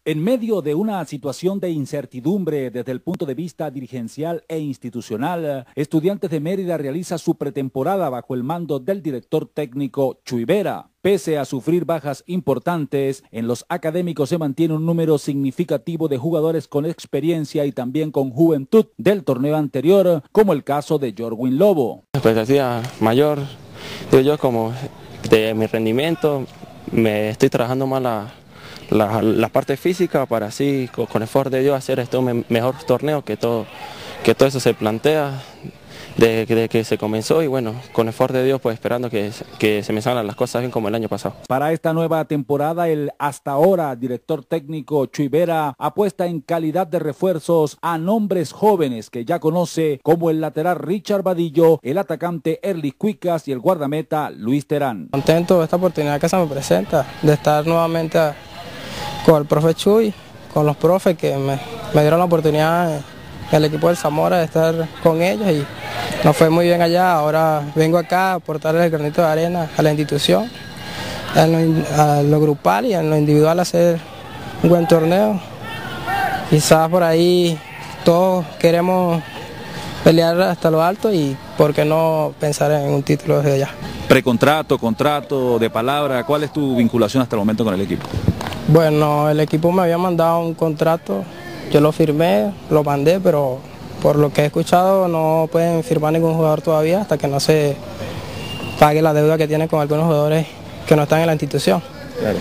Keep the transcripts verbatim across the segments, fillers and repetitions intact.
En medio de una situación de incertidumbre desde el punto de vista dirigencial e institucional, Estudiantes de Mérida realiza su pretemporada bajo el mando del director técnico Chuy Vera. Pese a sufrir bajas importantes, en los académicos se mantiene un número significativo de jugadores con experiencia y también con juventud del torneo anterior, como el caso de Jorwin Lobo. La expectativa mayor, digo yo, como de mi rendimiento, me estoy trabajando más la La, la parte física para así, con, con esfuerzo de Dios, hacer este me, mejor torneo que todo, que todo eso se plantea de, de que se comenzó y bueno, con esfuerzo de Dios pues esperando que, que se me salgan las cosas bien como el año pasado. Para esta nueva temporada el hasta ahora director técnico Chuy Vera apuesta en calidad de refuerzos a nombres jóvenes que ya conoce como el lateral Richard Vadillo, el atacante Erly Cuicas y el guardameta Luis Terán. Contento de esta oportunidad que se me presenta, de estar nuevamente a con el profe Chuy, con los profes que me, me dieron la oportunidad en el equipo del Zamora de estar con ellos y nos fue muy bien allá. Ahora vengo acá a aportarle el granito de arena a la institución, a lo, a lo grupal y en lo individual hacer un buen torneo. Quizás por ahí todos queremos pelear hasta lo alto y por qué no pensar en un título desde allá. Precontrato, contrato, de palabra, ¿cuál es tu vinculación hasta el momento con el equipo? Bueno, el equipo me había mandado un contrato, yo lo firmé, lo mandé, pero por lo que he escuchado no pueden firmar ningún jugador todavía hasta que no se pague la deuda que tienen con algunos jugadores que no están en la institución. Claro.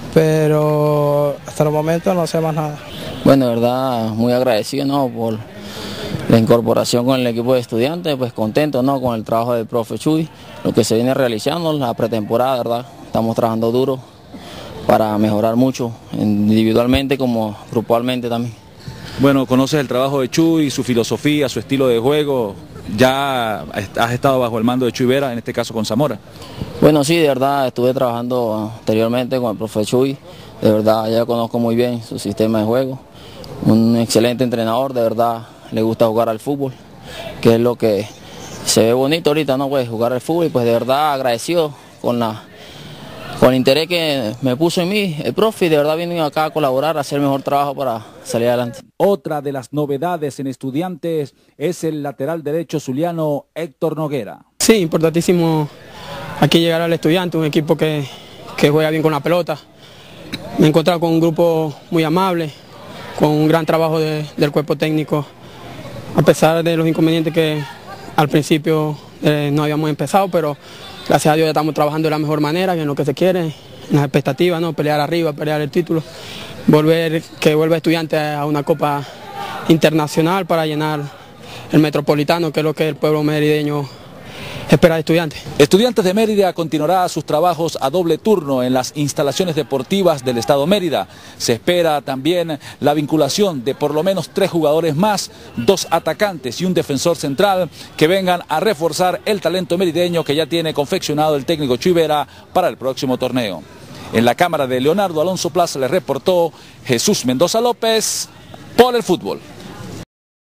Pero hasta el momento no sé más nada. Bueno, de verdad, muy agradecido, ¿no?, por la incorporación con el equipo de Estudiantes, pues contento, ¿no?, con el trabajo del profe Chuy, lo que se viene realizando, la pretemporada, ¿verdad? Estamos trabajando duro para mejorar mucho, individualmente como grupalmente también. Bueno, conoces el trabajo de Chuy, su filosofía, su estilo de juego, ya has estado bajo el mando de Chuy Vera, en este caso con Zamora. Bueno, sí, de verdad, estuve trabajando anteriormente con el profe Chuy, de verdad ya conozco muy bien su sistema de juego, un excelente entrenador, de verdad le gusta jugar al fútbol, que es lo que se ve bonito ahorita, ¿no?, pues jugar al fútbol y pues de verdad agradecido con la Con el interés que me puso en mí el profe, de verdad vine acá a colaborar, a hacer el mejor trabajo para salir adelante. Otra de las novedades en Estudiantes es el lateral derecho zuliano Héctor Noguera. Sí, importantísimo aquí llegar al Estudiante, un equipo que, que juega bien con la pelota. Me he encontrado con un grupo muy amable, con un gran trabajo de, del cuerpo técnico, a pesar de los inconvenientes que al principio eh, no habíamos empezado, pero gracias a Dios ya estamos trabajando de la mejor manera, en lo que se quiere, en las expectativas, ¿no?, pelear arriba, pelear el título, volver, que vuelva Estudiantes a una copa internacional para llenar el Metropolitano, que es lo que el pueblo merideño espera de Estudiantes. Estudiantes de Mérida continuará sus trabajos a doble turno en las instalaciones deportivas del estado Mérida. Se espera también la vinculación de por lo menos tres jugadores más, dos atacantes y un defensor central que vengan a reforzar el talento merideño que ya tiene confeccionado el técnico Chuy Vera para el próximo torneo. En la cámara de Leonardo Alonso Plaza le reportó Jesús Mendoza López por el fútbol.